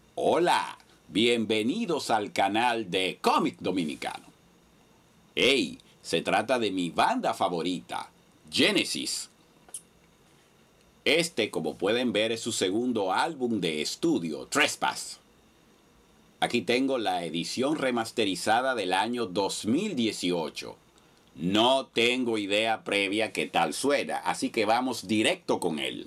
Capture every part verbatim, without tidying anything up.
Hola, bienvenidos al canal de Cómic Dominicano. Hey, se trata de mi banda favorita, Genesis. Este, como pueden ver, es su segundo álbum de estudio, Trespass. Aquí tengo la edición remasterizada del año dos mil dieciocho. No tengo idea previa qué tal suena, así que vamos directo con él.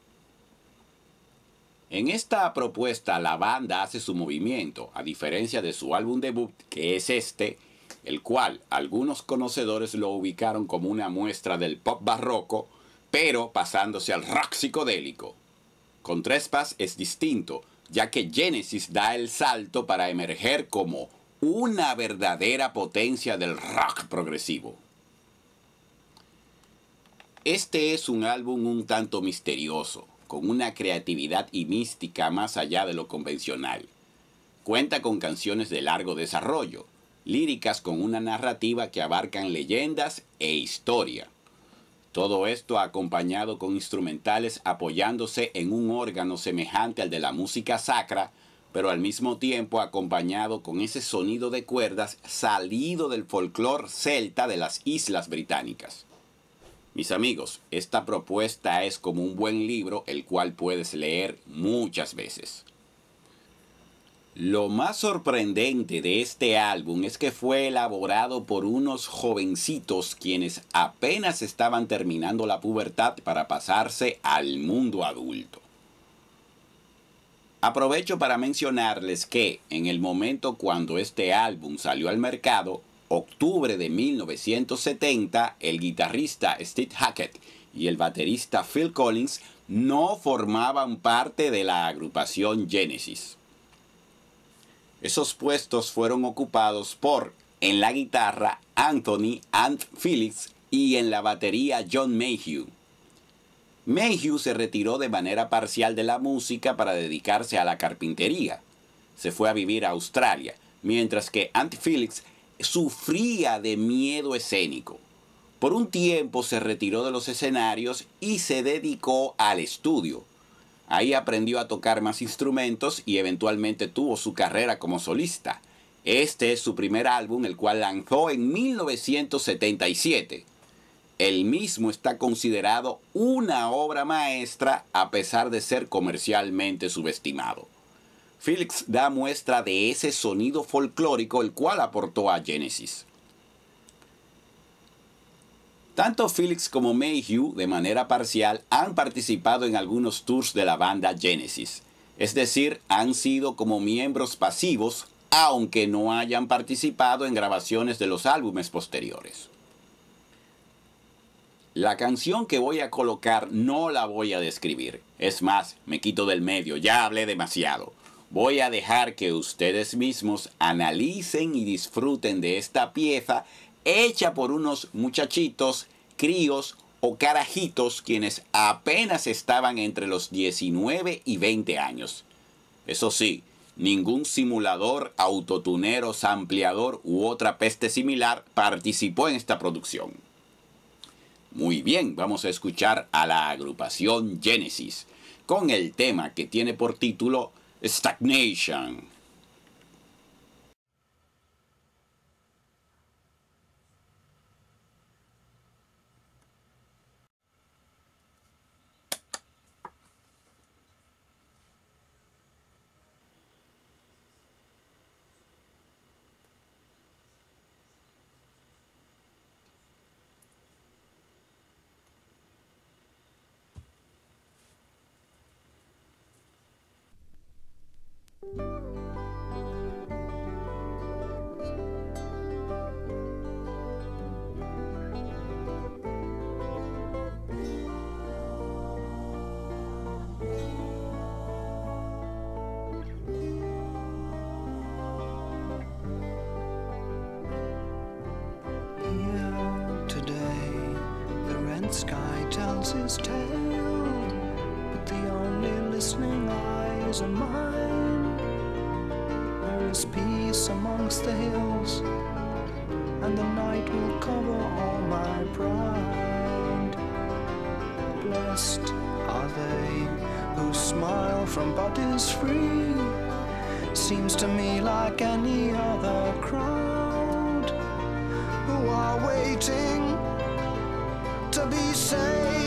En esta propuesta la banda hace su movimiento, a diferencia de su álbum debut, que es este, el cual algunos conocedores lo ubicaron como una muestra del pop barroco, pero pasándose al rock psicodélico. Con Trespass es distinto, ya que Genesis da el salto para emerger como una verdadera potencia del rock progresivo. Este es un álbum un tanto misterioso, con una creatividad y mística más allá de lo convencional. Cuenta con canciones de largo desarrollo, líricas con una narrativa que abarcan leyendas e historia. Todo esto acompañado con instrumentales apoyándose en un órgano semejante al de la música sacra, pero al mismo tiempo acompañado con ese sonido de cuerdas salido del folclore celta de las Islas Británicas. Mis amigos, esta propuesta es como un buen libro, el cual puedes leer muchas veces. Lo más sorprendente de este álbum es que fue elaborado por unos jovencitos quienes apenas estaban terminando la pubertad para pasarse al mundo adulto. Aprovecho para mencionarles que en el momento cuando este álbum salió al mercado, octubre de mil novecientos setenta, el guitarrista Steve Hackett y el baterista Phil Collins no formaban parte de la agrupación Genesis. Esos puestos fueron ocupados por, en la guitarra, Anthony Ant Phillips y en la batería John Mayhew. Mayhew se retiró de manera parcial de la música para dedicarse a la carpintería. Se fue a vivir a Australia, mientras que Ant Phillips sufría de miedo escénico. Por un tiempo se retiró de los escenarios y se dedicó al estudio. Ahí aprendió a tocar más instrumentos y eventualmente tuvo su carrera como solista. Este es su primer álbum, el cual lanzó en mil novecientos setenta y siete. El mismo está considerado una obra maestra a pesar de ser comercialmente subestimado. Phillips da muestra de ese sonido folclórico el cual aportó a Genesis. Tanto Phillips como Mayhew, de manera parcial, han participado en algunos tours de la banda Genesis. Es decir, han sido como miembros pasivos, aunque no hayan participado en grabaciones de los álbumes posteriores. La canción que voy a colocar no la voy a describir. Es más, me quito del medio, ya hablé demasiado. Voy a dejar que ustedes mismos analicen y disfruten de esta pieza hecha por unos muchachitos, críos o carajitos quienes apenas estaban entre los diecinueve y veinte años. Eso sí, ningún simulador, autotunero, sampleador u otra peste similar participó en esta producción. Muy bien, vamos a escuchar a la agrupación Genesis con el tema que tiene por título Stagnation. Sky tells his tale, but the only listening eyes are mine. There is peace amongst the hills, and the night will cover all my pride. Blessed are they whose smile from bodies free seems to me like any other crowd who are waiting to be saved.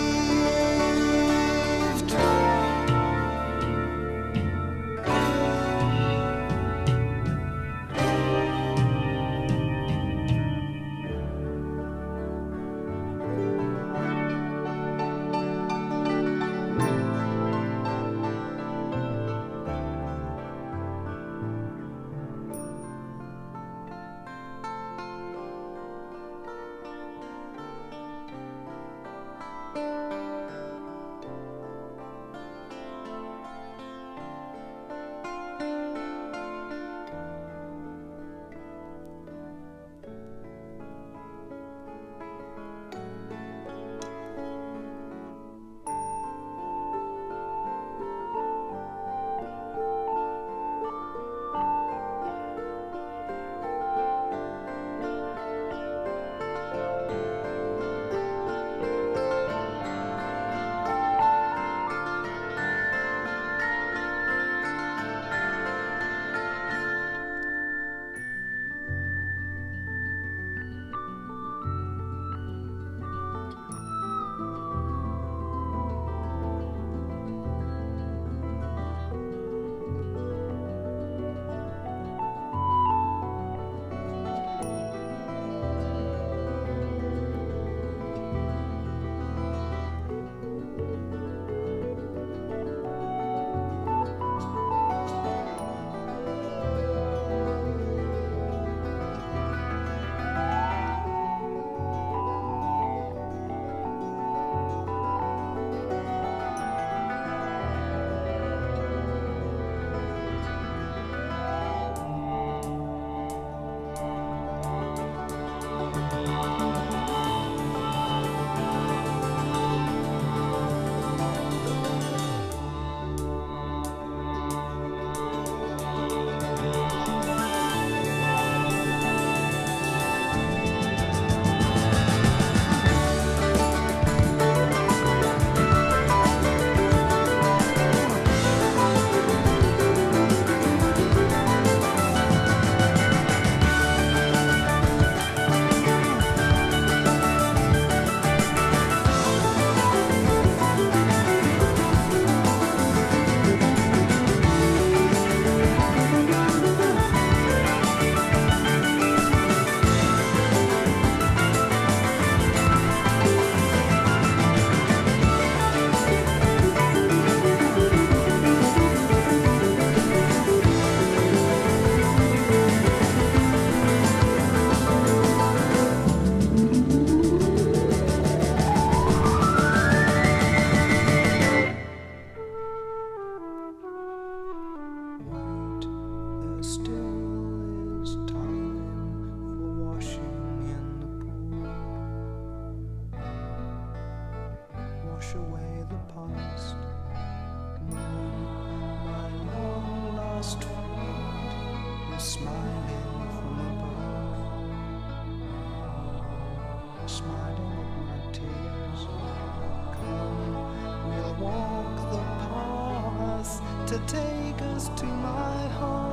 To take us to my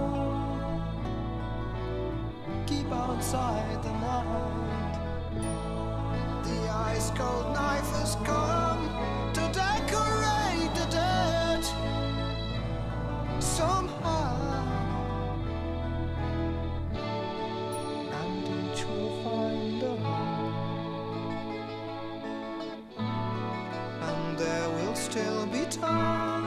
home, keep outside the night. The ice cold knife has come to decorate the dirt somehow, and each will find a home, and there will still be time.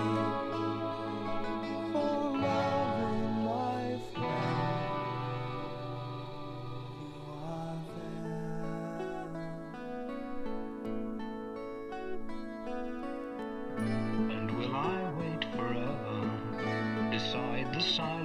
Will I wait forever beside the sun?